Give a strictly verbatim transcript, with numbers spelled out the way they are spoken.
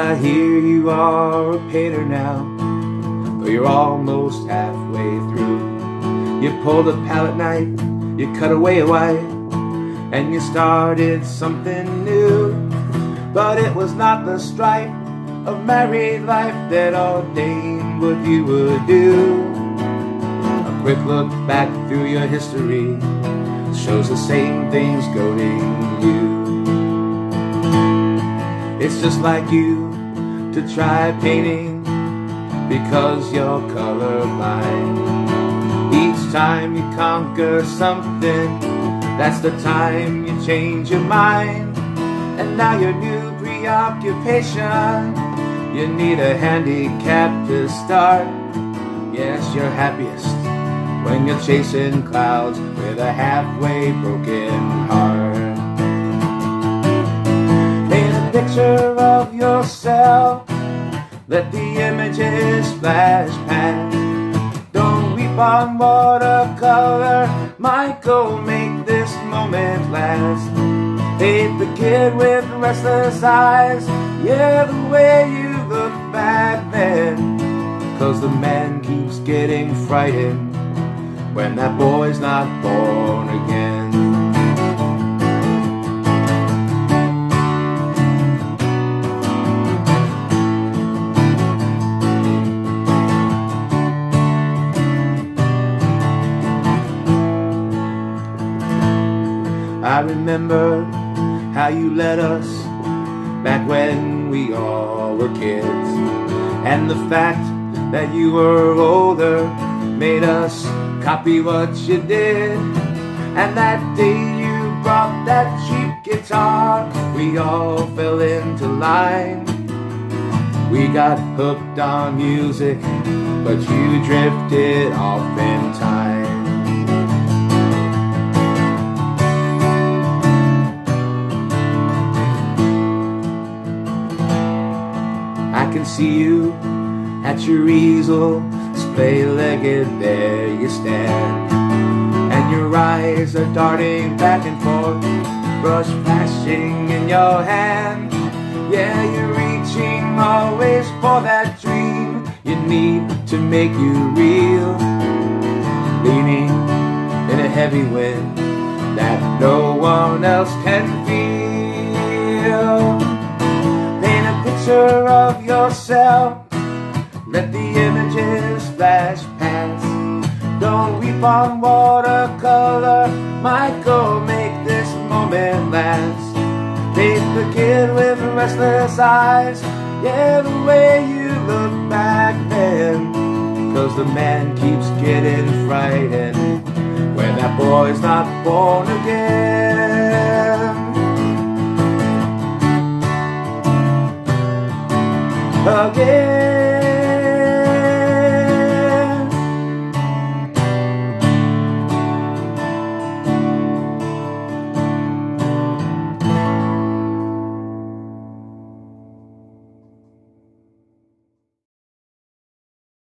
I hear you are a painter now, but you're almost halfway through. You pulled a palette knife, you cut away a white, and you started something new. But it was not the strife of married life that ordained what you would do. A quick look back through your history shows the same things goading you. It's just like you to try painting because you're colorblind. Each time you conquer something, that's the time you change your mind. And now your new preoccupation, you need a handicap to start. Yes, you're happiest when you're chasing clouds with a halfway broken heart. Paint a picture of yourself, let the images flash past. Don't weep on watercolor, Michael, make this moment last. Paint the kid with restless eyes, yeah, the way you look back then. Cause the man keeps getting frightened when that boy's not born again. I remember how you led us back when we all were kids, and the fact that you were older made us copy what you did. And that day you brought that cheap guitar, we all fell into line. We got hooked on music, but you drifted off in time. I can see you at your easel, splay-legged there you stand, and your eyes are darting back and forth, brush flashing in your hand. Yeah, you're reaching always for that dream you need to make you real, leaning in a heavy wind that no one else can feel. Paint a picture of yourself, let the images flash past. Don't weep on watercolor, Michael, make this moment last. Paint the kid with restless eyes, yeah, the way you look back then. Cause the man keeps getting frightened when that boy's not born again.